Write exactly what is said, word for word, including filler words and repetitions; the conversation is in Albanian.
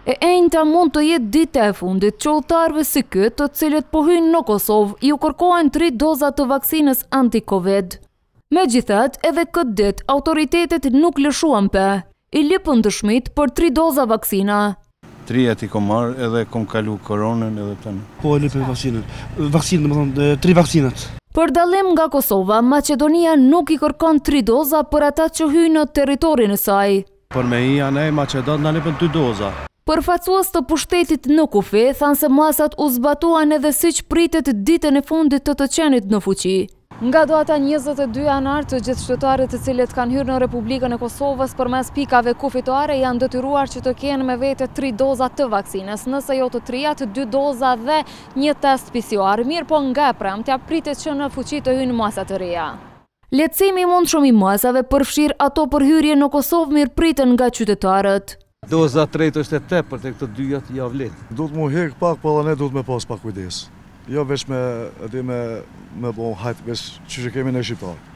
E enjta mund të jetë dita e fundit që udhëtarëve si ky, të cilët po hyjnë në Kosovë, ju kërkohen tri doza të vaksinës anti-Covid. Megjithatë, edhe këtë ditë autoritetet nuk lëshuan pe, i lipën dëshmit për tri doza vaksina. Trija ti kom marrë edhe kom kalu koronën edhe tani. Po e lipën vaksinën. Vaksinën, do të thonë, tri vaksinat. Për dallim nga Kosova, Maqedonia nuk i kërkon tri doza për ata që hyjnë në territorin e saj. Për me i anej Maqedon na lipën dy doza. Përfaqësues të pushtetit në kufi thanë se masat u zbatuan edhe siç pritet ditën e fundit të të qenit në fuqi. Nga data njëzet e dy janar, të gjithë qytetarët të cilët kanë hyrë në Republikën e Kosovës përmes pikave kufitare janë detyruar që të kenë me vete tri doza të vaksinës, nëse jo të trija, të dy doza dhe një test P C R. Mirë po nga e premtja pritet që në fuqi të hyjnë masa të reja. Lehtësimi i mundshëm i masave përfshir ato për hyrje në Kosovë mirë priten nga qytetarët. Doza tretë është e tepër të këto dyja të javlet. Duhet mu hek pak, po edhe ne duhet me pas pak kujdes. Jo veç me, me, me bo hajt, veç që që kemi në Shqiptar.